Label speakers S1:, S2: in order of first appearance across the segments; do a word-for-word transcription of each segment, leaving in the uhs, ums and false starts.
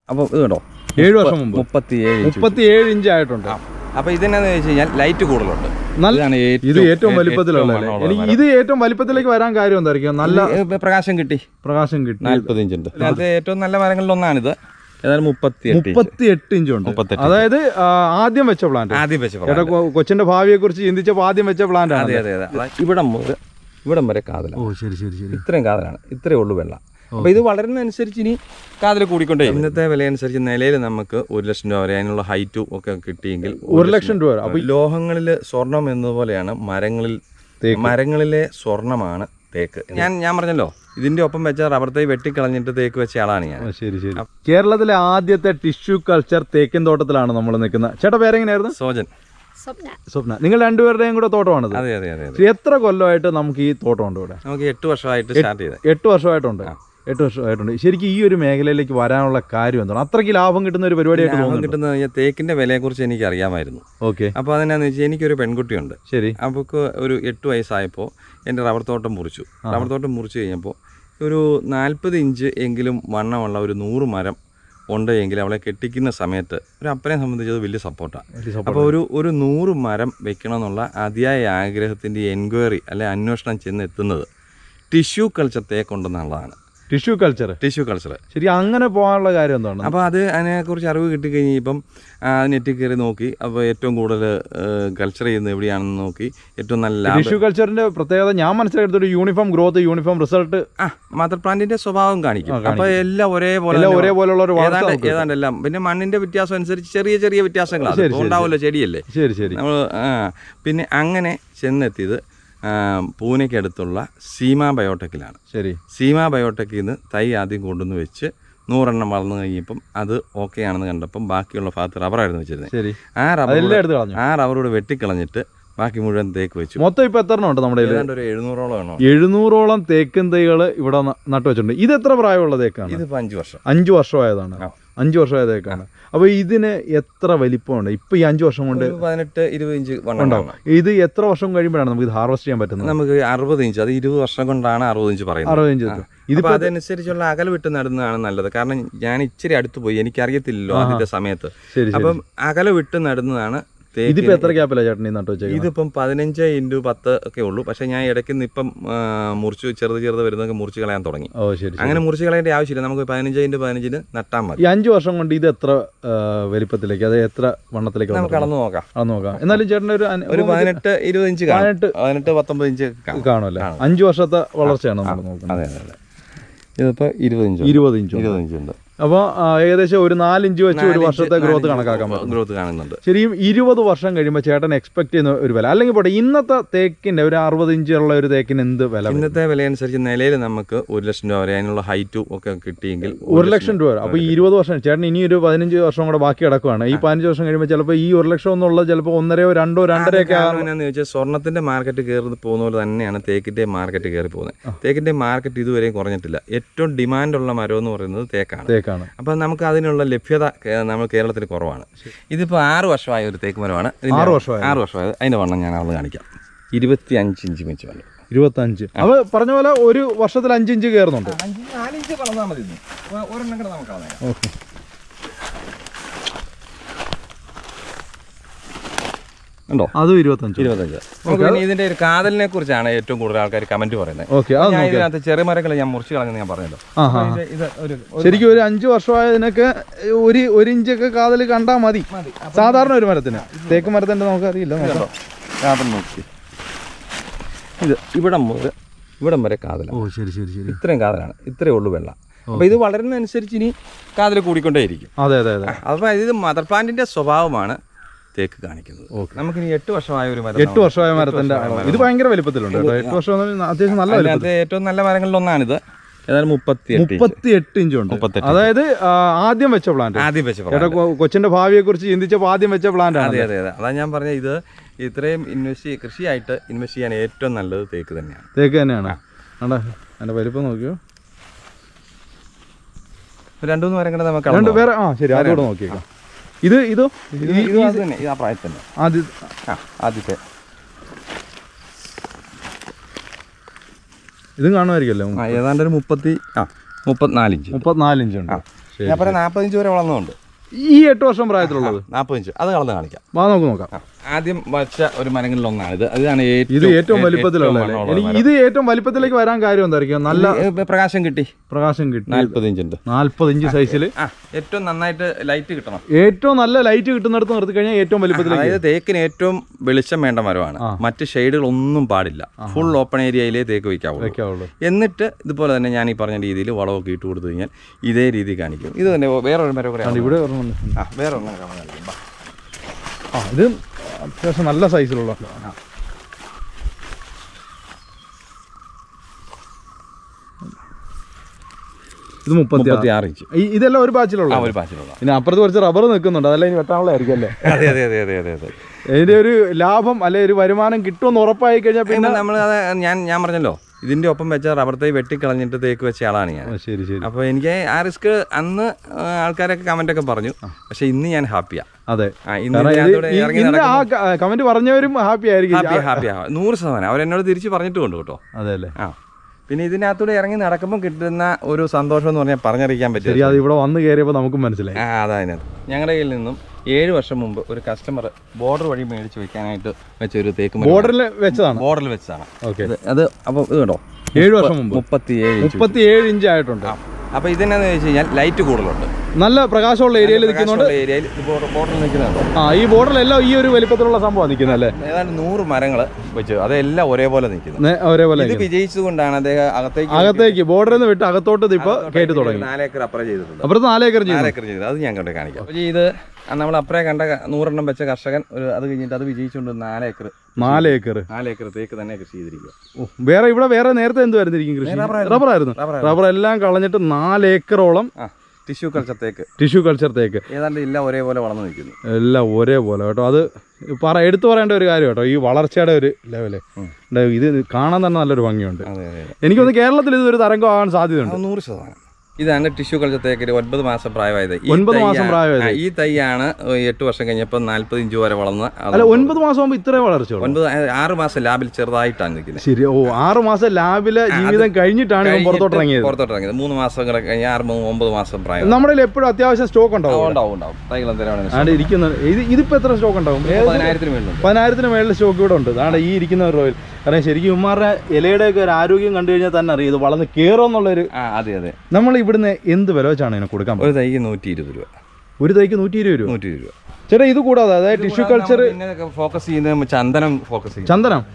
S1: അപ്പോൾ ഇത് കേട്ടോ
S2: ഏഴ് വർഷം മുമ്പ്
S1: മുപ്പത്തിയേഴ്
S2: മുപ്പത്തിയേഴ് ഇഞ്ച് ആയിട്ടുണ്ട്.
S1: അപ്പോൾ ഇതെന്നാന്ന് വെച്ച് കഴിഞ്ഞാൽ ലൈറ്റ് കൂടുതലുണ്ട്.
S2: ഇത് ഏറ്റവും വലിപ്പത്തിലുള്ള എനിക്ക് ഇത് ഏറ്റവും വലിപ്പത്തിലേക്ക് വരാൻ കാര്യം എന്തായിരിക്കും? നല്ല
S1: പ്രകാശം കിട്ടി
S2: പ്രകാശം കിട്ടി.
S1: നാൽപ്പത് ഇഞ്ചുണ്ട്. അതിനകത്ത് ഏറ്റവും നല്ല മരങ്ങളിലൊന്നാണിത്. ഏതായാലും മുപ്പത്തി
S2: മുപ്പത്തിയെട്ട് ഇഞ്ചുണ്ട്. അതായത് ആദ്യം വെച്ച പ്ലാന്റ്
S1: ആദ്യം വെച്ച
S2: ചേട്ടാ കൊച്ചിന്റെ ഭാവിയെ കുറിച്ച് ചിന്തിച്ചപ്പോൾ ആദ്യം വെച്ച പ്ലാന്റ് ആണ്.
S1: അതെ അതെ അതെ. ഇവിടം മുതൽ ഇവിടം വരെ കാതലാണ്.
S2: ഓ ശരി ശരി ശരി.
S1: ഇത്രയും കാതലാണ്, ഇത്രയേ ഉള്ളൂ വെള്ളം. അപ്പോൾ ഇത് വളരുന്നതനുസരിച്ച് ഇനി കാതൽ കൂടിക്കൊണ്ടേ. ഇന്നത്തെ വിലയനുസരിച്ച് നിലയിൽ നമുക്ക് ഒരു ലക്ഷം രൂപ വരെ അതിനുള്ള ഹൈറ്റും ഒക്കെ കിട്ടിയെങ്കിൽ
S2: ഒരു ലക്ഷം രൂപ. അപ്പോൾ
S1: ലോഹങ്ങളിൽ സ്വർണം എന്നതുപോലെയാണ് മരങ്ങളിൽ മരങ്ങളിലെ സ്വർണമാണ് തേക്ക്. ഞാൻ ഞാൻ പറഞ്ഞല്ലോ ഇതിന്റെ ഒപ്പം വെച്ച റബ്ബർ തൈ വെട്ടിക്കളഞ്ഞിട്ട് തേക്ക് വെച്ച ആളാണ് ഞാൻ.
S2: ശരി ശരി. കേരളത്തിലെ ആദ്യത്തെ ടിഷ്യൂ കൾച്ചർ തേക്കിൻ തോട്ടത്തിലാണ് നമ്മൾ നിൽക്കുന്നത്. ചേട്ടാ പേരെങ്ങനെയായിരുന്നു?
S1: സോജൻ.
S2: സ്വപ്ന. നിങ്ങൾ രണ്ടുപേരുടെയും കൂടെ തോട്ടമാണത്?
S1: അതെ അതെ അതെ.
S2: എത്ര കൊല്ലമായിട്ട് നമുക്ക് ഈ തോട്ടമുണ്ട് ഇവിടെ?
S1: നമുക്ക് എട്ട് വർഷമായിട്ട് സ്റ്റാർട്ട് ചെയ്തത്.
S2: എട്ട് വർഷമായിട്ടുണ്ട്. എട്ട് വർഷമായിട്ടുണ്ട്. ശരിക്കും ഈ ഒരു മേഖലയിലേക്ക് വരാനുള്ള കാര്യം എന്താണ്? അത്രയ്ക്ക് ലാഭം കിട്ടുന്ന ഒരു പരിപാടിയായിട്ട്
S1: ലാഭം കിട്ടുന്നത് കഴിഞ്ഞാൽ തേക്കിന്റെ വിലയെക്കുറിച്ച് എനിക്ക് അറിയാമായിരുന്നു.
S2: ഓക്കെ.
S1: അപ്പോൾ അതിനാന്ന് വെച്ചാൽ എനിക്കൊരു പെൺകുട്ടിയുണ്ട്.
S2: ശരി.
S1: അവൾക്ക് ഒരു എട്ട് വയസ്സായപ്പോൾ എൻ്റെ റബ്ബർ തോട്ടം മുറിച്ചു. റബ്ബർ തോട്ടം മുറിച്ചു കഴിഞ്ഞപ്പോൾ ഒരു നാൽപ്പത് ഇഞ്ച് എങ്കിലും വണ്ണമുള്ള ഒരു നൂറ് മരം ഉണ്ട് എങ്കിൽ അവളെ കെട്ടിക്കുന്ന സമയത്ത് ഒരു അപ്പനെ സംബന്ധിച്ചത് വലിയ സപ്പോർട്ടാണ്. അപ്പോൾ ഒരു ഒരു നൂറ് മരം വെക്കണമെന്നുള്ള അതിയായ ആഗ്രഹത്തിൻ്റെ എൻക്വയറി അല്ലെ അന്വേഷണം ചെന്ന് എത്തുന്നത് ടിഷ്യൂ കൾച്ചർ തേക്കുണ്ടെന്നുള്ളതാണ്.
S2: ടിഷ്യൂ കൾച്ചർ
S1: ടിഷ്യൂ കൾച്ചർ
S2: ശരി. അങ്ങനെ പോകാനുള്ള കാര്യം എന്താണ്?
S1: അപ്പോൾ അത് അതിനെക്കുറിച്ച് അറിവ് കിട്ടിക്കഴിഞ്ഞ് ഇപ്പം നെറ്റിൽ കയറി നോക്കി. അപ്പോൾ ഏറ്റവും കൂടുതൽ കൾച്ചർ ചെയ്യുന്നത് എവിടെയാണെന്ന് നോക്കി ഏറ്റവും നല്ല
S2: ടിഷ്യൂ കൾച്ചറിന്റെ പ്രത്യേകത ഞാൻ മനസ്സിലാക്കിയത് യൂണിഫോം ഗ്രോത്ത്, യൂണിഫോം റിസൾട്ട്.
S1: ആ മദർ പ്ലാന്റിന്റെ സ്വഭാവം കാണിക്കും. അപ്പോൾ എല്ലാം ഒരേപോലെ
S2: ഒരേപോലുള്ള ഒരു
S1: ഏതാണ്ട് ഏതാണ്ട് എല്ലാം. പിന്നെ മണ്ണിന്റെ വ്യത്യാസം അനുസരിച്ച് ചെറിയ ചെറിയ വ്യത്യാസങ്ങളാണ് ഉണ്ടാവുമല്ലോ ചെടിയല്ലേ.
S2: ശരി ശരി.
S1: നമ്മൾ പിന്നെ അങ്ങനെ ചെന്നെത്തിയത് പൂനെക്കടുത്തുള്ള സീമ ബയോടെക്കിലാണ്.
S2: ശരി.
S1: സീമ ബയോടെക്കിൽ നിന്ന് തൈ ആദ്യം കൊണ്ടുവന്ന് വെച്ച് നൂറെണ്ണം വളർന്നു കഴിഞ്ഞപ്പം അത് ഓക്കെ ആണെന്ന് കണ്ടപ്പം ബാക്കിയുള്ള ഭാഗത്ത് റബ്ബറായിരുന്നു വെച്ചിരുന്നത്. ആ റബ്ബർ ആ റബ്ബറോട് വെട്ടിക്കളഞ്ഞിട്ട് ബാക്കി മുഴുവൻ തേക്ക് വെച്ചു.
S2: മൊത്തം ഇപ്പൊ എത്ര ഉണ്ട് നമ്മുടെ
S1: ഒരു എഴുന്നൂറോളം ആണോ?
S2: എഴുന്നൂറോളം തേക്കും തൈകൾ ഇവിടെ നട്ടു വെച്ചിട്ടുണ്ട്. ഇത് എത്ര പ്രായമുള്ള തേക്കാണ്?
S1: ഇതിപ്പോ അഞ്ചു വർഷം
S2: അഞ്ചു വർഷമായതാണ്. അഞ്ചു വർഷമായ തേക്കാണ്. അപ്പൊ ഇതിന് എത്ര വലിപ്പമുണ്ട് ഇപ്പൊ ഈ അഞ്ചു വർഷം കൊണ്ട്?
S1: പതിനെട്ട് ഇരുപത് ഇഞ്ച്
S2: ഉണ്ടാവും. ഇത് എത്ര വർഷം കഴിയുമ്പോഴാണ് നമുക്ക് ഇത് ഹാർവെസ്റ്റ് ചെയ്യാൻ പറ്റുന്നത്?
S1: നമുക്ക് അറുപത് ഇഞ്ച്, അത് ഇരുപത് വർഷം കൊണ്ടാണ് അറുപത് ഇഞ്ച് പറയുന്നത്.
S2: അറുപത് ഇഞ്ച്.
S1: ഇതിപ്പോ അതനുസരിച്ചുള്ള അകൽ വിട്ട് നടുന്നതാണ് നല്ലത്. കാരണം ഞാൻ ഇച്ചിരി അടുത്ത് പോയി, എനിക്കറിയത്തില്ലല്ലോ ആദ്യത്തെ സമയത്ത്. അപ്പം അകല വിട്ട് നടുന്നതാണ്.
S2: ഇതിപ്പോ എത്ര ഗ്യാപ്പിലാ ചേട്ടൻ നട്ടു വെച്ചത്?
S1: ഇതിപ്പം പതിനഞ്ച് ഇൻറ്റു പത്ത് ഒക്കെ ഉള്ളൂ. പക്ഷെ ഞാൻ ഇടയ്ക്ക് ഇപ്പം മുറിച്ച് ചെറുത് ചെറുത് വരുന്നതൊക്കെ മുറിച്ച് കളയാൻ തുടങ്ങി.
S2: ഓ ശരി.
S1: അങ്ങനെ മുറിച്ച് കളയേണ്ട ആവശ്യമില്ല. നമുക്ക് പതിനഞ്ച് ഇൻറ്റു പതിനഞ്ചിന് നട്ടാൽ മതി.
S2: ഈ അഞ്ചു വർഷം കൊണ്ട് ഇത് എത്ര വലിപ്പത്തിലേക്ക്, അത് എത്ര വണ്ണത്തിലേക്ക് നമുക്ക്
S1: കടന്നു നോക്കാം
S2: കടന്നു നോക്കാം എന്നാലും ചേട്ടൻ്റെ ഒരു
S1: ഒരു പതിനെട്ട് ഇരുപത് ഇഞ്ച് പതിനെട്ട് പതിനെട്ട് പത്തൊമ്പത് ഇഞ്ച്
S2: കാണുമല്ലോ. അഞ്ചു വർഷത്തെ വളർച്ചയാണ് നമ്മൾ നോക്കുന്നത്.
S1: അതെ അതെ. ഇതിപ്പോ ഇരുപത് ഇഞ്ച്
S2: ഇരുപത് ഇഞ്ച്
S1: ഇരുപത് ഇഞ്ചുണ്ട്.
S2: അപ്പോൾ ഏകദേശം ഒരു നാലിഞ്ച് വെച്ച് ഒരു വർഷത്തെ ഗ്രോത്ത് കണക്കാക്കാൻ പറ്റും.
S1: ഗ്രോത്ത് കാണുന്നുണ്ട്.
S2: ശരിയും ഇരുപത് വർഷം കഴിയുമ്പോൾ ചേട്ടൻ എക്സ്പെക്ട് ചെയ്യുന്ന ഒരു വില അല്ലെങ്കിൽ പോട്ടെ ഇന്നത്തെ തേക്കിന്റെ ഒരു അറുപത് ഇഞ്ചുള്ള ഒരു തേക്കിന് എന്ത് വില?
S1: ഇന്നത്തെ വിലയനുസരിച്ച് നിലയിൽ നമുക്ക് ഒരു ലക്ഷം രൂപ വരെ അതിനുള്ള ഹൈറ്റും ഒക്കെ കിട്ടിയെങ്കിൽ
S2: ഒരു ലക്ഷം രൂപ. അപ്പോൾ ഈ ഇരുപത് വർഷം ചേട്ടൻ ഇനി ഒരു പതിനഞ്ച് വർഷം കൂടെ ബാക്കി കിടക്കുകയാണ്. ഈ പതിനഞ്ച് വർഷം കഴിയുമ്പോൾ ചിലപ്പോൾ ഈ ഒരു ലക്ഷം എന്നുള്ളത് ചിലപ്പോൾ ഒന്നരയോ രണ്ടോ രണ്ടരയൊക്കെ
S1: ആണെന്ന് ചോദിച്ചാൽ സ്വർണ്ണത്തിന്റെ മാർക്കറ്റ് കയറി പോകുന്ന പോലെ തന്നെയാണ് തേക്കിന്റെ മാർക്കറ്റ് കയറി പോകുന്നത്. തേക്കിന്റെ മാർക്കറ്റ് ഇതുവരെയും കുറഞ്ഞിട്ടില്ല. ഏറ്റവും ഡിമാൻഡുള്ള മരം എന്ന് പറയുന്നത് തേക്കാണ്.
S2: തേക്കാണ്.
S1: അപ്പം നമുക്ക് അതിനുള്ള ലഭ്യത നമ്മൾ കേരളത്തിൽ കുറവാണ്. ഇതിപ്പോൾ ആറ് വർഷമായ ഒരു തേക്ക് മരമാണ്.
S2: ആറ് വർഷമായ
S1: ആറ് വർഷമായത് അതിൻ്റെ വണ്ണം ഞാൻ അവിടെ കാണിക്കാം. ഇരുപത്തി അഞ്ച് ഇഞ്ച് വെച്ച് വന്നു.
S2: ഇരുപത്തഞ്ച്. അപ്പോൾ പറഞ്ഞ പോലെ ഒരു വർഷത്തിൽ അഞ്ച് ഇഞ്ച് കയറുന്നുണ്ട്.
S1: നാലിഞ്ച് വളർന്നാൽ മതി. ഒരെണ്ണം കൂടെ നമുക്ക് കളയാം.
S2: ഓക്കെ.
S1: ഉണ്ടോ?
S2: അതും ഇരുപത്തഞ്ച്.
S1: ഇരുപത്തഞ്ച്. നമുക്ക് ഇതിന്റെ ഒരു കാതലിനെ കുറിച്ചാണ് ഏറ്റവും കൂടുതൽ ആൾക്കാർ കമന്റ് പറയുന്നത്. ഞാൻ ഇതിനകത്ത് ചെറിയ മരങ്ങൾ ഞാൻ മുറിച്ച് കളഞ്ഞെന്ന് ഞാൻ പറഞ്ഞല്ലോ.
S2: ശരിക്കും ഒരു അഞ്ചു വർഷമായതിനൊക്കെ ഒരു ഒരു ഇഞ്ചൊക്കെ കാതൽ കണ്ടാൽ മതി സാധാരണ ഒരു മരത്തിന്. തേക്ക് മരത്തിന്റെ നമുക്ക് അറിയില്ല.
S1: കാതൽ നോക്കി ഇത് ഇവിടം മുതൽ ഇവിടം വരെ കാതൽ.
S2: ഓ ശരി ശരി ശരി.
S1: ഇത്രയും കാതലാണ്, ഇത്രയേ ഉള്ളൂ വെള്ളം. അപ്പൊ ഇത് വളരുന്നതനുസരിച്ച് ഇനി കാതൽ കൂടിക്കൊണ്ടേയിരിക്കും.
S2: അതെ അതെ അതെ.
S1: അപ്പൊ ഇത് മദർ പ്ലാന്റിന്റെ സ്വഭാവമാണ് തേക്ക് കാണിക്കുന്നത്. നമുക്ക് ഇനി എട്ട് വർഷമായ ഒരു മരം,
S2: എട്ട് വർഷമായ മരത്തിന്റെ ഇത് ഭയങ്കര വലിപ്പത്തിലുണ്ട്. എട്ട് വർഷം അത്യാവശ്യം നല്ല വലിപ്പത്തിൽ
S1: ഏറ്റവും നല്ല മരങ്ങളിൽ ഒന്നാണിത്. ഏതായാലും മുപ്പത്തി
S2: മുപ്പത്തിയെട്ട് ഇഞ്ചുണ്ട്. അതായത് ആദ്യം വെച്ച പ്ലാന്റ്.
S1: ആദ്യം വെച്ച
S2: ചേട്ടാ കൊച്ചിന്റെ ഭാവിയെ കുറിച്ച് ചിന്തിച്ചപ്പോൾ ആദ്യം വെച്ച പ്ലാന്റ് ആണ്.
S1: അതെ അതെ അതെ. അതാ ഞാൻ പറഞ്ഞത്, ഇത് ഇത്രയും ഇൻവെസ്റ്റ് കൃഷിയായിട്ട് ഇൻവെസ്റ്റ് ചെയ്യാൻ ഏറ്റവും നല്ലത് തേക്ക് തന്നെയാണ്.
S2: തേക്ക് തന്നെയാണ്. ആണ്ടാ അതിന്റെ വലിപ്പം നോക്കിയോ.
S1: രണ്ടു മൂന്ന് മരങ്ങൾ നമുക്ക്
S2: രണ്ട് വേറെ. ആ ശരി, അതുകൂടെ നോക്കിയേക്കാം. ഇത് ഇതോ
S1: തന്നെ ആ പ്രായത്തിൽ തന്നെ
S2: ആദ്യ
S1: ആദ്യത്തെ
S2: ഇതും കാണുമായിരിക്കുമല്ലോ.
S1: ഏതാണ്ട് ഒരു മുപ്പത്തി ആ മുപ്പത്തിനാല് ഇഞ്ച്
S2: മുപ്പത്തിനാല് ഇഞ്ചുണ്ട്.
S1: ഞാൻ പറയാം നാൽപ്പത്തഞ്ച് വരെ വളർന്നുണ്ട്.
S2: ഈ എട്ട് വർഷം പ്രായത്തിലുള്ളത്
S1: നാൽപ്പത്തഞ്ച് അത് കളന്ന് കാണിക്കാം.
S2: വാ നമുക്ക് നോക്കാം.
S1: ആദ്യം വച്ച ഒരു മരങ്ങളിൽ ഒന്നാണ് ഇത്. ഇതാണ്
S2: ഇത് ഏറ്റവും വലിപ്പത്തിലുള്ള. ഇത് ഏറ്റവും വലിപ്പത്തിലേക്ക് വരാൻ കാര്യം എന്തായിരിക്കും? നല്ല
S1: പ്രകാശം കിട്ടി,
S2: പ്രകാശം കിട്ടി.
S1: നാല്പത്തിഞ്ചുണ്ട്,
S2: നാല്പത്തിഞ്ച് സൈസിൽ
S1: ഏറ്റവും നന്നായിട്ട് ലൈറ്റ് കിട്ടണം.
S2: ഏറ്റവും നല്ല ലൈറ്റ് കിട്ടുന്നിടത്ത് നിർത്തി കഴിഞ്ഞാൽ ഏറ്റവും വലിപ്പത്തിൽ.
S1: അതായത് തേക്കിന് ഏറ്റവും വെളിച്ചം വേണ്ട മരമാണ്. മറ്റ് ഷെയ്ഡുകൾ ഒന്നും പാടില്ല. ഫുൾ ഓപ്പൺ ഏരിയയിലേ തേക്ക് വയ്ക്കാവുള്ളൂ. എന്നിട്ട് ഇതുപോലെ തന്നെ ഞാൻ ഈ പറഞ്ഞ രീതിയിൽ വളമൊക്കെ ഇട്ട് കൊടുത്തു കഴിഞ്ഞാൽ ഇതേ രീതി കാണിക്കും. ഇത് തന്നെ വേറൊരു മരം കൂടെ
S2: ഇവിടെ
S1: ആ വേറെ ഒന്നും കാണാൻ.
S2: ആ ഇത് അത്യാവശ്യം നല്ല സൈസിലുള്ള. ഇത് മുപ്പത്തി ആറ് ഇഞ്ച്. ഇതെല്ലാം ഒരു ബാച്ചിലുള്ള
S1: ഒരു ബാച്ചിലുള്ള.
S2: പിന്നെ അപ്പുറത്ത് കുറച്ച് റബ്ബർ നിൽക്കുന്നുണ്ട്, അതെല്ലാം ഇനി വെട്ടാനുള്ളതായിരിക്കും അല്ലേ?
S1: അതെ അതെ അതെ അതെ അതെ അതെ.
S2: ഇതിന്റെ ഒരു ലാഭം അല്ലെ ഒരു വരുമാനം കിട്ടുമെന്ന് ഉറപ്പായി കഴിഞ്ഞാൽ പിന്നെ
S1: നമ്മൾ അത് ഞാൻ ഞാൻ പറഞ്ഞല്ലോ ഇതിന്റെ ഒപ്പം വെച്ച റബ്ബർ തൈ വെട്ടിക്കളഞ്ഞിട്ട് തേക്ക് വെച്ച ആളാണ് ഞാൻ.
S2: ശരി ശരി.
S1: അപ്പോൾ എനിക്ക് ആ റിസ്ക് അന്ന് ആൾക്കാരൊക്കെ കമന്റ് ഒക്കെ പറഞ്ഞു. പക്ഷെ ഇന്ന് ഞാൻ ഹാപ്പിയാ.
S2: അതെ,
S1: ഇന്ന്
S2: കമന്റ് പറഞ്ഞവരും ഹാപ്പി ആയിരിക്കും.
S1: ഹാപ്പിയാ നൂറ് ശതമാനം. അവരെന്നോട് തിരിച്ച് പറഞ്ഞിട്ടുണ്ട് കേട്ടോ.
S2: അതെ അല്ലേ?
S1: ആ പിന്നെ ഇതിനകത്തൂടെ ഇറങ്ങി നടക്കുമ്പോൾ കിട്ടുന്ന ഒരു സന്തോഷം എന്ന് പറഞ്ഞാൽ പറഞ്ഞറിയിക്കാൻ പറ്റും.
S2: അത് ഇവിടെ വന്ന് കയറിയപ്പോൾ നമുക്ക് മനസ്സിലായി.
S1: ആ അതതിനകത്ത് ഞങ്ങളുടെ കയ്യിൽ നിന്നും ഏഴ് വർഷം മുമ്പ് ഒരു കസ്റ്റമർ ബോർഡർ വഴി മേടിച്ച് വെക്കാനായിട്ട് വെച്ച ഒരു തേക്ക്
S2: ബോർഡറിൽ വെച്ചതാണ്.
S1: ബോർഡറിൽ വെച്ചതാണ്.
S2: ഓക്കെ.
S1: അത് അപ്പോൾ ഇത് കേട്ടോ
S2: ഏഴ് വർഷം മുമ്പ്
S1: മുപ്പത്തി ഏഴ്
S2: മുപ്പത്തി ഏഴ് ഇഞ്ച് ആയിട്ടുണ്ട്.
S1: അപ്പോൾ ഇതിനെന്ന് വെച്ച് കഴിഞ്ഞാൽ ലൈറ്റ് കൂടുതലുണ്ട്,
S2: നല്ല പ്രകാശമുള്ള ഏരിയയിൽ നിൽക്കുന്നുണ്ട്.
S1: ഏരിയയിൽ ബോർഡറിൽ നിൽക്കുന്നുണ്ട്.
S2: ആ ഈ ബോർഡറിലെല്ലാം ഈ ഒരു വലിപ്പത്തിലുള്ള സംഭവം നിൽക്കുന്നല്ലേ?
S1: ഏതാണ്ട് നൂറ് മരങ്ങൾ വെച്ച് അതെല്ലാം ഒരേപോലെ നിൽക്കുന്നത്.
S2: ഒരേപോലെ
S1: ഇത് വിജയിച്ചതുകൊണ്ടാണ് അദ്ദേഹം അകത്തേക്ക്
S2: അകത്തേക്ക് ബോർഡറിൽ നിന്ന് വിട്ട് അകത്തോട്ട് ഇപ്പൊ കയറ്റി തുടങ്ങി.
S1: നാലേക്കർ അപ്പുറം ചെയ്തിട്ടുണ്ട്.
S2: അപ്പുറത്ത് നാലേക്കർ
S1: നാലേക്കർ ചെയ്തത് അത് ഞാൻ കണ്ടു കാണിക്കാം. അപ്പോൾ ഇത് നമ്മൾ അപ്പുറേ കണ്ട നൂറെണ്ണം വെച്ച കർഷകൻ ഒരു അത് കഴിഞ്ഞിട്ട് അത് വിജയിച്ചുകൊണ്ട് നാലേക്കർ
S2: നാലേക്കർ
S1: നാലേക്കർ തേക്ക് തന്നെ കൃഷി ചെയ്തിരിക്കുക.
S2: വേറെ ഇവിടെ വേറെ നേരത്തെ എന്ത് വരുന്നിരിക്കും കൃഷി? റബ്ബറായിരുന്നു. റബ്ബർ എല്ലാം കളഞ്ഞിട്ട് നാലേക്കറോളം
S1: ടിഷ്യൂ കൾച്ചർ തേക്ക്.
S2: ടിഷ്യൂ കൾച്ചർ തേക്ക്
S1: ഏതാണ്ട് എല്ലാം ഒരേപോലെ വളർന്നു നിൽക്കുന്നു.
S2: എല്ലാം ഒരേപോലെ കേട്ടോ. അത് പറ എടുത്തു പറയേണ്ട ഒരു കാര്യം കേട്ടോ, ഈ വളർച്ചയുടെ ഒരു ലെവല്. ഇത് കാണാൻ തന്നെ നല്ലൊരു ഭംഗിയുണ്ട്. എനിക്കൊന്ന് കേരളത്തിൽ ഇതൊരു തരംഗമാകാൻ സാധ്യതയുണ്ട്.
S1: നൂറ് ശതമാനം. ഇതാണ് ടിഷ്യൂ കൾച്ചർ തേക്ക്. ഒൻപത് മാസം പ്രായമായത്.
S2: ഒൻപത് മാസം പ്രായമായത്
S1: ഈ തൈയാണ് എട്ട് വർഷം കഴിഞ്ഞപ്പോൾ നാല്പത് ഇഞ്ച് വരെ വളർന്ന്.
S2: അല്ല ഒൻപത് മാസം ആകുമ്പോൾ ഇത്രയും വളർച്ച?
S1: ഒൻപത് ആറ് മാസം ലാബിൽ ചെറുതായിട്ടാണ് നിൽക്കുന്നത്.
S2: ശരി. ഓ ആറ് മാസം ലാബിലെ ജീവിതം കഴിഞ്ഞിട്ടാണ് ഇവൻ പുറത്തോട്ടിറങ്ങിയത്.
S1: പുറത്തോട്ടിറങ്ങിയത് മൂന്ന് മാസം കഴിഞ്ഞ് ആറ് ഒമ്പത് മാസം പ്രായം.
S2: നമ്മുടെ എപ്പോഴും അത്യാവശ്യം സ്റ്റോക്ക് ഉണ്ടാവും.
S1: ഉണ്ടാവും ഉണ്ടാവും തൈകൾ
S2: എന്തിനാണ് ഇരിക്കുന്നത്? ഇത് ഇതിപ്പോ എത്ര സ്റ്റോക്ക് ഉണ്ടാവും?
S1: പതിനായിരത്തിന് മേളിൽ
S2: പതിനായിരത്തിന് മേളിൽ സ്റ്റോക്ക് ഇവിടെ ഉണ്ട്. അതാണ് ഈ ഇരിക്കുന്ന റോയിൽ. കാരണം ശരിക്കും ഉമ്മാരുടെ ഇലയുടെ ഒക്കെ ഒരു ആരോഗ്യം കണ്ടു കഴിഞ്ഞാൽ തന്നെ അറിയാം ഇത് വളർന്ന് കയറും എന്നുള്ളൊരു.
S1: അതെ അതെ.
S2: നമ്മൾ ഇവിടുന്ന് എന്ത് വില വെച്ചാണ് ഇതിനെ കൊടുക്കാൻ?
S1: ഒരു തൈക്ക് നൂറ്റി ഇരുപത് രൂപ.
S2: ഒരു തൈക്ക് നൂറ്റി ഇരുപത് രൂപ
S1: നൂറ്റി ഇരുപത് രൂപ
S2: ചേട്ടാ. ഇത് കൂടാതെ അതായത് ടിഷ്യൂ കൾച്ചർ
S1: ഫോക്കസ് ചെയ്യുന്നത് ചന്ദനം ഫോക്കസ് ചെയ്യും.
S2: ചന്ദനം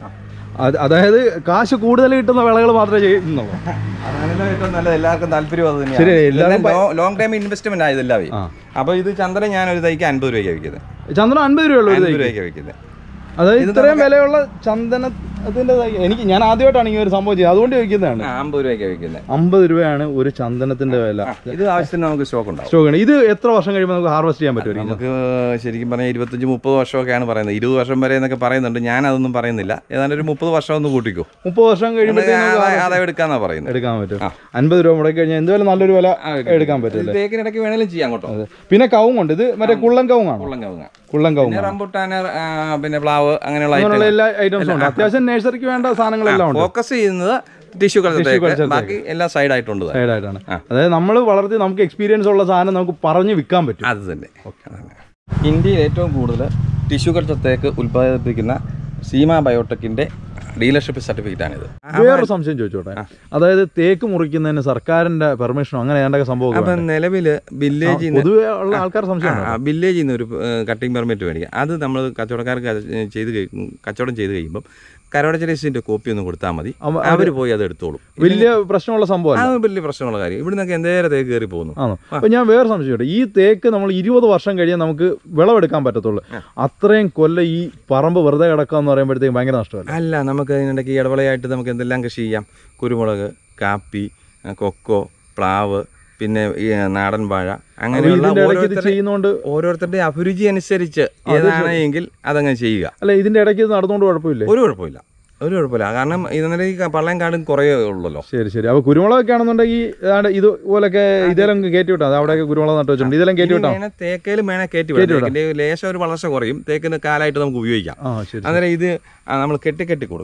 S2: അതായത് കാശ് കൂടുതൽ കിട്ടുന്ന വിളകൾ മാത്രമേ ചെയ്യുന്നുള്ളൂ.
S1: അതാണല്ലോ ഏറ്റവും നല്ലത്. എല്ലാവർക്കും താല്പര്യം അത് തന്നെയാണ്. ലോങ് ടൈം ഇൻവെസ്റ്റ്മെന്റ് ആയതെല്ലാം. അപ്പൊ ഇത് ചന്ദനം ഞാൻ ഒരു തൈക്ക് അൻപത് രൂപയ്ക്ക് വിൽക്കുന്നത്.
S2: ചന്ദനം അൻപത് രൂപയുള്ളൂ ഒരു
S1: രൂപയ്ക്ക് വിൽക്കുന്നത്.
S2: അതായത് ഇത്രയും വിലയുള്ള ചന്ദനത്തിന്റെ എനിക്ക് ഞാൻ ആദ്യമായിട്ടാണ് ഈ ഒരു സംഭവം ചെയ്യുന്നത്, അതുകൊണ്ട് ചോദിക്കുന്നതാണ്.
S1: അമ്പത് രൂപയ്ക്ക് വിൽക്കുന്നത്.
S2: അമ്പത് രൂപയാണ് ഒരു ചന്ദനത്തിന്റെ വില.
S1: ഇത് ആവശ്യത്തിന് നമുക്ക് സ്റ്റോക്ക് ഉണ്ടാവും.
S2: സ്റ്റോക്ക്. ഇത് എത്ര വർഷം കഴിയുമ്പോൾ നമുക്ക് ഹാർവെസ്റ്റ് ചെയ്യാൻ പറ്റും?
S1: നമുക്ക് ശരിക്കും പറഞ്ഞാൽ ഇരുപത്തഞ്ച് മുപ്പത് വർഷമൊക്കെയാണ് പറയുന്നത്. ഇരുപത് വർഷം വരെ എന്നൊക്കെ പറയുന്നുണ്ട്. ഞാൻ അതൊന്നും പറയുന്നില്ല. ഏതാണ്ട് ഒരു മുപ്പത് വർഷം ഒന്ന് കൂട്ടിക്കോ.
S2: മുപ്പത് വർഷം കഴിയുമ്പോൾ
S1: ആദായം എടുക്കാന്നാ പറയുന്നത്.
S2: എടുക്കാൻ പറ്റും. അൻപത് രൂപ മുടക്കി കഴിഞ്ഞാൽ എന്തുവരെ നല്ലൊരു വില എടുക്കാൻ പറ്റും.
S1: തേക്കിനിടയ്ക്ക് വേണേലും ചെയ്യാം കേട്ടോ.
S2: പിന്നെ കവുങ്ങുണ്ട്. ഇത് മറ്റേ കുള്ളൻ കവുങ്ങാണ്.
S1: കുള്ളൻ കവുങ്ങ
S2: കുള്ളൻ കവുങ്ങ
S1: റംബുട്ടാൻ പിന്നെ പ്ലാവ് അങ്ങനെയുള്ള
S2: എല്ലാ ഐറ്റംസും ഉണ്ട്. അത്യാവശ്യം നഴ്സറിക്ക് വേണ്ട സാധനങ്ങളെല്ലാം ഉണ്ട്.
S1: ഫോക്കസ് ചെയ്യുന്നത് ടിഷ്യൂ കൾച്ചർ, ബാക്കി എല്ലാ സൈഡായിട്ടുണ്ട്.
S2: സൈഡായിട്ടാണ്. അതായത് നമ്മൾ വളർത്തി നമുക്ക് എക്സ്പീരിയൻസ് ഉള്ള സാധനം നമുക്ക് പറഞ്ഞു വിൽക്കാൻ പറ്റും.
S1: അത് തന്നെ. ഇന്ത്യയിൽ ഏറ്റവും കൂടുതൽ ടിഷ്യൂ കൾച്ചർ തേക്ക് ഉൽപ്പാദിപ്പിക്കുന്ന സീമ ബയോടെക്കിന്റെ ഡീലർഷിപ്പ് സർട്ടിഫിക്കറ്റ് ആണിത്.
S2: വേറൊരു സംശയം ചോദിച്ചോട്ടെ, അതായത് തേക്ക് മുറിക്കുന്നതിന് സർക്കാരിന്റെ പെർമിഷനോ അങ്ങനെ ഏതൊക്കെ സംഭവം?
S1: അപ്പം നിലവിൽ വില്ലേജിൽ
S2: പൊതുവെ ഉള്ള ആൾക്കാർ സംശയം
S1: വില്ലേജിൽ നിന്ന് ഒരു കട്ടിംഗ് പെർമിറ്റ് മേടിക്കുക. അത് നമ്മൾ കച്ചവടക്കാർക്ക് ചെയ്ത് കച്ചവടം ചെയ്ത് കഴിയുമ്പം കരോടച്ച രജിസ്ട്രിന്റെ കോപ്പി ഒന്ന് കൊടുത്താൽ മതി. അവർ പോയി അത് എടുത്തോളും.
S2: വലിയ പ്രശ്നമുള്ള സംഭവം.
S1: അത് വലിയ പ്രശ്നമുള്ള കാര്യം. ഇവിടെ നിന്നൊക്കെ എന്തേരം തേക്ക് കയറി പോകുന്നു.
S2: ആണോ? അപ്പൊ ഞാൻ വേറെ സംശയം, ഈ തേക്ക് നമ്മൾ ഇരുപത് വർഷം കഴിഞ്ഞാൽ നമുക്ക് വിളവെടുക്കാൻ പറ്റത്തുള്ളൂ. അത്രയും കൊല്ലം ഈ പറമ്പ് വെറുതെ കിടക്കുക എന്ന് പറയുമ്പോഴത്തേക്കും ഭയങ്കര നഷ്ടമല്ല?
S1: അല്ല, നമുക്ക് അതിനിടയ്ക്ക് ഇടവിളയായിട്ട് നമുക്ക് എന്തെല്ലാം കൃഷി ചെയ്യാം. കുരുമുളക്, കാപ്പി, കൊക്കോ, പ്ലാവ്, പിന്നെ ഈ നാടൻ വാഴ, അങ്ങനെയുള്ള
S2: ചെയ്യുന്നോണ്ട്
S1: ഓരോരുത്തരുടെ അഭിരുചി അനുസരിച്ച് ഏതാണെങ്കിൽ അതങ്ങനെ ചെയ്യുക.
S2: അല്ല, ഇതിന്റെ ഇടയ്ക്ക് ഇത് നടന്നുകൊണ്ട് കുഴപ്പമില്ല?
S1: ഒരു കുഴപ്പമില്ല, ഒരു കുഴപ്പമില്ല. കാരണം ഇതിനെ ഈ പള്ളയും കാടും കുറേ ഉള്ളല്ലോ.
S2: ശരി ശരി. അപ്പോൾ കുരുമുളകൊക്കെ ആണെന്നുണ്ടെങ്കിൽ ഇതുപോലൊക്കെ ഇതെല്ലാം കയറ്റി വിട്ടാൽ അവിടെയൊക്കെ കുരുമുളക് നട്ടു വെച്ചിട്ടുണ്ട്. ഇതെല്ലാം കയറ്റി വിട്ടാൽ
S1: തേക്കയിലും വേണേ കയറ്റി വിടാം. ലേശം ഒരു വളർച്ച കുറയും. തേക്കിന് കാലായിട്ട് നമുക്ക് ഉപയോഗിക്കാം. അന്നേരം ഇത് നമ്മൾ കെട്ടി കെട്ടി കൊടുക്കണം.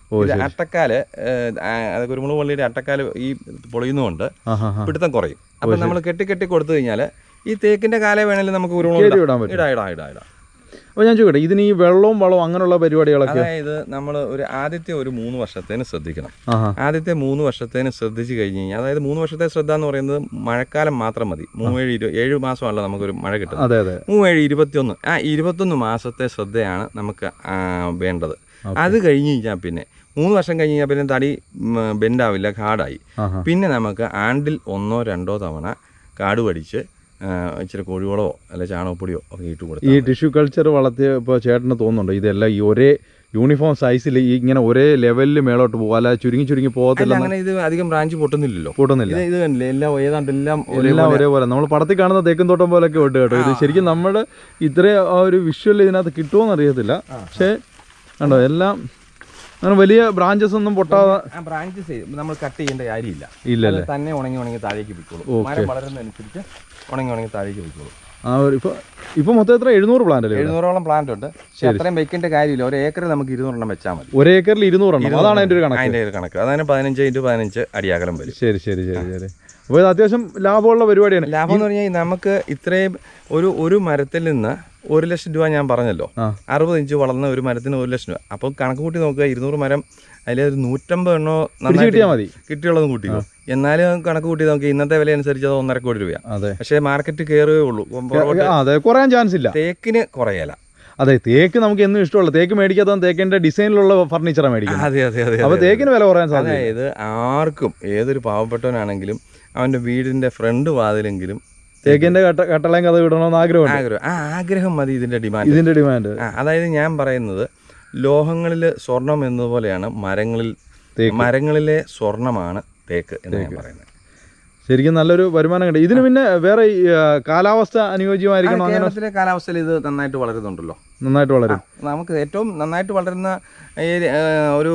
S1: ഇത് അട്ടക്കാല് അത് കുരുമുളക് വള്ളിയുടെ അട്ടക്കാല് ഈ പൊളിയുന്നതുകൊണ്ട് പിടുത്തം കുറയും. അപ്പം നമ്മൾ കെട്ടി കെട്ടി കൊടുത്തു കഴിഞ്ഞാൽ ഈ തേക്കിന്റെ കാലേ വേണമെങ്കിലും നമുക്ക് കുരുമുളക് ഇടാൻ പറ്റും. ഇടാ ഇടാ ഇടാ ഇടാം.
S2: അപ്പോൾ ഞാൻ ചോദിക്കട്ടെ, ഇതിന് ഈ വെള്ളവും വളവും അങ്ങനെയുള്ള പരിപാടികളൊക്കെ?
S1: അതായത് നമ്മൾ ഒരു ആദ്യത്തെ ഒരു മൂന്ന് വർഷത്തേന് ശ്രദ്ധിക്കണം. ആദ്യത്തെ മൂന്ന് വർഷത്തേന് ശ്രദ്ധിച്ചു കഴിഞ്ഞ് കഴിഞ്ഞാൽ, അതായത് മൂന്ന് വർഷത്തെ ശ്രദ്ധ എന്ന് പറയുന്നത് മഴക്കാലം മാത്രം മതി. മൂവേഴ് ഇരുപത് ഏഴ് മാസമല്ല നമുക്കൊരു മഴ കിട്ടുന്നത്.
S2: അതെ അതെ.
S1: മൂവേഴ് ഇരുപത്തിയൊന്ന് ആ ഇരുപത്തൊന്ന് മാസത്തെ ശ്രദ്ധയാണ് നമുക്ക് വേണ്ടത്. അത് കഴിഞ്ഞ് കഴിഞ്ഞാൽ പിന്നെ മൂന്ന് വർഷം കഴിഞ്ഞ് കഴിഞ്ഞാൽ പിന്നെ തടി ബെൻഡാവില്ല, കാടായി. പിന്നെ നമുക്ക് ആണ്ടിൽ ഒന്നോ രണ്ടോ തവണ കാട് പഠിച്ച് ഇച്ചിരി കോഴിവളമോ അല്ല ചാണകപ്പൊടിയോ ഒക്കെ ഇട്ട് കൊടുക്കും.
S2: ഈ ടിഷ്യൂ കൾച്ചർ വളർത്തിയപ്പോൾ ചേട്ടന് തോന്നുന്നുണ്ടോ ഇതെല്ലാം ഈ ഒരേ യൂണിഫോം സൈസിൽ ഈ ഇങ്ങനെ ഒരേ ലെവലിൽ മേളോട്ട് പോകും, അല്ല ചുരുങ്ങി ചുരുങ്ങി പോകത്തില്ല?
S1: അങ്ങനെ ഇത് അധികം ബ്രാഞ്ച് പൊട്ടുന്നില്ലല്ലോ.
S2: പൊട്ടുന്നില്ല.
S1: ഇത് കണ്ടില്ലേ, എല്ലാം ഏതാണ്ട് എല്ലാം
S2: എല്ലാം ഒരേപോലെ നമ്മൾ പടത്തിൽ കാണുന്ന തേക്കും തോട്ടം പോലൊക്കെ ഉണ്ട് കേട്ടോ. ഇത് ശരിക്കും നമ്മുടെ ഇത്രയും ആ ഒരു വിഷ്വൽ ഇതിനകത്ത് കിട്ടുമോയെന്ന് അറിയത്തില്ല. പക്ഷേ കണ്ടോ എല്ലാം അങ്ങനെ വലിയ ബ്രാഞ്ചസ് ഒന്നും പൊട്ടാതെ.
S1: ബ്രാഞ്ചസ് നമ്മൾ കട്ട് ചെയ്യേണ്ട കാര്യമില്ല.
S2: ഇല്ലല്ലേ,
S1: തന്നെ ഉണങ്ങി ഉണങ്ങി താഴേക്ക് പോയിക്കോളും. മരം വളരുന്നതനുസരിച്ച് ഉണങ്ങി ഉണങ്ങി താഴേക്ക് പോയിക്കോളും.
S2: ആ ഒരു ഇപ്പോൾ ഇപ്പോൾ മൊത്തം എത്ര എഴുന്നൂറ് പ്ലാന്റ് അല്ലേ?
S1: എഴുന്നൂറോളം പ്ലാന്റ് ഉണ്ട്. പക്ഷേ അത്രയും വെക്കേണ്ട കാര്യമില്ല. ഒരു ഏക്കറിൽ നമുക്ക് ഇരുന്നൂറെണ്ണം വെച്ചാൽ മതി.
S2: ഒരു ഏക്കറിൽ ഇരുന്നൂറെണ്ണം, അതാണ് അതിൻ്റെ ഒരു കണക്ക്.
S1: അതിൻ്റെ ഒരു കണക്ക് അതാണ് പതിനഞ്ച് ഇൻറ്റു പതിനഞ്ച് അടിയാകലം വരും.
S2: ശരി ശരി ശരി ശരി. അപ്പോൾ ഇത് അത്യാവശ്യം ലാഭമുള്ള പരിപാടിയാണ്.
S1: ലാഭം എന്ന് പറഞ്ഞാൽ നമുക്ക് ഇത്രയും ഒരു ഒരു മരത്തിൽ നിന്ന് ഒരു ലക്ഷം രൂപ ഞാൻ പറഞ്ഞല്ലോ, അറുപത് ഇഞ്ച് വളർന്ന ഒരു മരത്തിന് ഒരു ലക്ഷം രൂപ. അപ്പം കണക്ക് കൂട്ടി നോക്കുക, ഇരുന്നൂറ് മരം അതിലൊരു നൂറ്റമ്പത് എണ്ണോ
S2: കിട്ടിയാൽ മതി,
S1: കിട്ടിയുള്ളതും കൂട്ടിക്കോ. എന്നാലും കണക്ക് കൂട്ടി നോക്കി ഇന്നത്തെ വില അനുസരിച്ച് അത് ഒന്നര കോടി രൂപയാണ്. പക്ഷേ മാർക്കറ്റ് കയറുകയേ ഉള്ളൂ,
S2: കുറയാൻ ചാൻസ് ഇല്ല.
S1: തേക്കിന് കുറയല.
S2: അതെ, തേക്ക് നമുക്ക് എന്നും ഇഷ്ടമുള്ള തേക്ക് മേടിക്കാത്ത തേക്കിന്റെ ഡിസൈനിലുള്ള ഫർണിച്ചറാണ് മേടിക്കുന്നത്.
S1: അതെ അതെ അതെ.
S2: അപ്പോൾ തേക്കിന് വില കുറയാൻ സാധ്യത.
S1: അതായത് ആർക്കും ഏതൊരു പാവപ്പെട്ടവനാണെങ്കിലും അവൻ്റെ വീടിന്റെ ഫ്രണ്ട് വാതിലെങ്കിലും
S2: തേക്കിന്റെ കട്ടളയും കഥ വിടണമെന്ന് ആഗ്രഹം.
S1: ആഗ്രഹം ആ ആഗ്രഹം മതി ഇതിന്റെ ഡിമാൻഡ്.
S2: ഇതിന്റെ ഡിമാൻഡ്
S1: അതായത് ഞാൻ പറയുന്നത് ലോഹങ്ങളിൽ സ്വർണം എന്നതുപോലെയാണ് മരങ്ങളിൽ മരങ്ങളിലെ സ്വർണമാണ് തേക്ക് എന്ന് ഞാൻ പറയുന്നത്.
S2: ശരിക്കും നല്ലൊരു വരുമാനം കിട്ടും ഇതിന്. പിന്നെ വേറെ കാലാവസ്ഥ അനുയോജ്യമായിരിക്കണം.
S1: കേരളത്തിലെ കാലാവസ്ഥയിൽ ഇത് നന്നായിട്ട് വളരുന്നുണ്ടല്ലോ.
S2: നന്നായിട്ട് വളരും. നമുക്ക്
S1: ഏറ്റവും നന്നായിട്ട് വളരുന്ന ഒരു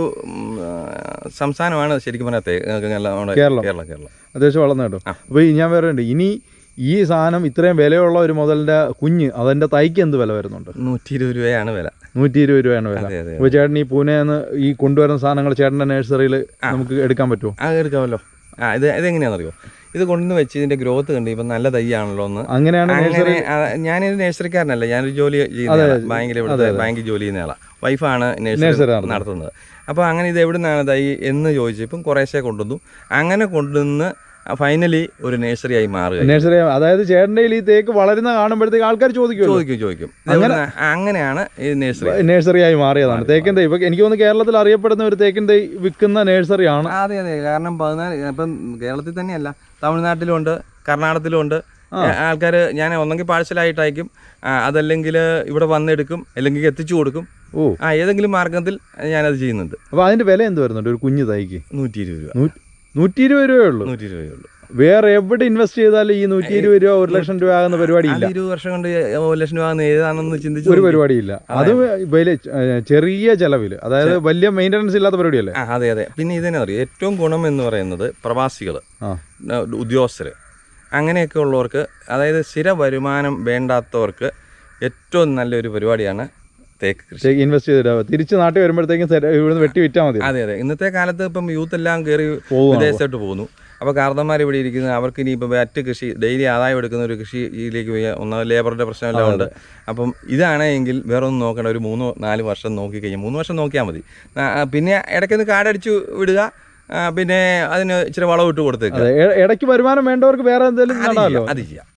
S1: സംസ്ഥാനമാണ് ശരിക്കും പറഞ്ഞാൽ കേരളം. കേരളം കേരളം
S2: അത്യാവശ്യം വളർന്നു കേട്ടോ. അപ്പോൾ ഞാൻ വേറെ ഉണ്ട്, ഇനി ഈ സാധനം ഇത്രയും വിലയുള്ള ഒരു മുതലിന്റെ കുഞ്ഞ് അതിന്റെ തൈക്ക് എന്ത് വില വരുന്നുണ്ട്?
S1: നൂറ്റി ഇരുപത് രൂപയാണ് വില.
S2: നൂറ്റി ഇരുപത് രൂപയാണ് വില. അപ്പോൾ ചേട്ടൻ ഈ പൂനെന്ന് ഈ കൊണ്ടുവരുന്ന സാധനങ്ങൾ ചേട്ടൻ്റെ നഴ്സറിയിൽ നമുക്ക് എടുക്കാൻ പറ്റുമോ?
S1: ആ എടുക്കാമല്ലോ. ആ ഇത് ഇതെങ്ങനെയാണെന്നറിയോ, ഇത് കൊണ്ടുവന്ന് വെച്ച് ഇതിന്റെ ഗ്രോത്ത് കണ്ട് ഇപ്പം നല്ല തൈയാണല്ലോ എന്ന്.
S2: അങ്ങനെയാണ്.
S1: ഞാനൊരു നഴ്സറിക്കാരനല്ല, ഞാനൊരു ജോലി ചെയ്യുന്ന ബാങ്കിൽ ഇവിടുത്തെ ബാങ്കിൽ ജോലി ചെയ്യുന്ന ആളാണ്. വൈഫാണ് നഴ്സറി നടത്തുന്നത്. അപ്പോൾ അങ്ങനെ ഇത് എവിടെ നിന്നാണ് തൈ എന്ന് ചോദിച്ചപ്പം കുറേശ്ശെ കൊണ്ടുവന്നു. അങ്ങനെ കൊണ്ടുവന്ന് ഫൈനലി ഒരു നഴ്സറി ആയി മാറുക.
S2: നഴ്സറി, അതായത് ചേട്ടൻ്റെ ഈ തേക്ക് വളരുന്ന കാണുമ്പോഴത്തേക്ക് ആൾക്കാർ ചോദിക്കും
S1: ചോദിക്കും ചോദിക്കും അങ്ങനെയാണ് ഈ നഴ്സറി
S2: നഴ്സറി ആയി മാറിയതാണ് തേക്കിൻ തൈ. ഇപ്പൊ എനിക്ക് തോന്നുന്നു കേരളത്തിൽ അറിയപ്പെടുന്ന ഒരു തേക്കിൻ തൈ വിൽക്കുന്ന നഴ്സറിയാണ്.
S1: അതെ അതെ. കാരണം പതിനാല് ഇപ്പം കേരളത്തിൽ തന്നെയല്ല, തമിഴ്നാട്ടിലുണ്ട്, കർണാടകത്തിലുണ്ട് ആൾക്കാർ. ഞാൻ ഒന്നെങ്കിൽ പാഴ്സലായിട്ട് അയക്കും, അതല്ലെങ്കിൽ ഇവിടെ വന്നെടുക്കും, അല്ലെങ്കിൽ എത്തിച്ചു കൊടുക്കും.
S2: ഓ
S1: ആ ഏതെങ്കിലും മാർഗത്തിൽ ഞാനത് ചെയ്യുന്നുണ്ട്.
S2: അപ്പോൾ അതിന്റെ വില എന്ത് വരുന്നുണ്ട് ഒരു കുഞ്ഞു തൈക്ക്?
S1: നൂറ്റി ഇരുപത് രൂപ.
S2: നൂറ്റി ഇരുപത് രൂപയേ ഉള്ളൂ.
S1: നൂറ്റി ഇരുപത് രൂപയുള്ളൂ.
S2: വേറെ എവിടെ ഇൻവെസ്റ്റ് ചെയ്താലും ഈ നൂറ്റി ഇരുപത് രൂപ ഒരു ലക്ഷം രൂപ ആകുന്ന പരിപാടി ഇല്ല.
S1: ഇരുപത് വർഷം കൊണ്ട് ഒരു ലക്ഷം രൂപ ആകുന്ന ഏതാണെന്ന് ചിന്തിച്ചു
S2: ഒരു പരിപാടിയില്ല. അത് വലിയ ചെറിയ ചെലവിൽ, അതായത് വലിയ മെയിൻ്റനൻസ് ഇല്ലാത്ത പരിപാടിയല്ലേ.
S1: അതെ അതെ. പിന്നെ ഇതിനെ അറിയാം, ഏറ്റവും ഗുണം എന്ന് പറയുന്നത് പ്രവാസികൾ, ഉദ്യോഗസ്ഥർ, അങ്ങനെയൊക്കെ ഉള്ളവർക്ക്, അതായത് സ്ഥിര വരുമാനം വേണ്ടാത്തവർക്ക് ഏറ്റവും നല്ലൊരു പരിപാടിയാണ് തേക്ക് കൃഷി.
S2: ഇൻവെസ്റ്റ് ചെയ്തിട്ട് തിരിച്ച് നാട്ടിൽ വരുമ്പോഴത്തേക്കും ഇവിടുന്ന് വെട്ടി വിറ്റാൽ മതി.
S1: അതെ അതെ. ഇന്നത്തെ കാലത്ത് ഇപ്പം യൂത്ത് എല്ലാം കയറി വിദേശത്തോട്ട് പോകുന്നു. അപ്പോൾ കാർന്നന്മാർ ഇവിടെ ഇരിക്കുന്നത്, അവർക്ക് ഇനി ഇപ്പോൾ മറ്റ് കൃഷി ഡെയിലി ആദായം എടുക്കുന്ന ഒരു കൃഷിയിലേക്ക് പോയി ഒന്നാമത് ലേബറിൻ്റെ പ്രശ്നമെല്ലാം ഉണ്ട്. അപ്പം ഇതാണ് എങ്കിൽ വേറെ ഒന്നും നോക്കണ്ട, ഒരു മൂന്നോ നാല് വർഷം നോക്കിക്കഴിഞ്ഞാൽ മൂന്ന് വർഷം നോക്കിയാൽ മതി. പിന്നെ ഇടയ്ക്കൊന്ന് കാടടിച്ചു വിടുക, പിന്നെ അതിന് ഇച്ചിരി വളം ഇട്ട് കൊടുത്തേക്കുക.
S2: ഇടയ്ക്ക് വരുമാനം വേണ്ടവർക്ക് വേറെ എന്തെങ്കിലും
S1: അത് ചെയ്യാം.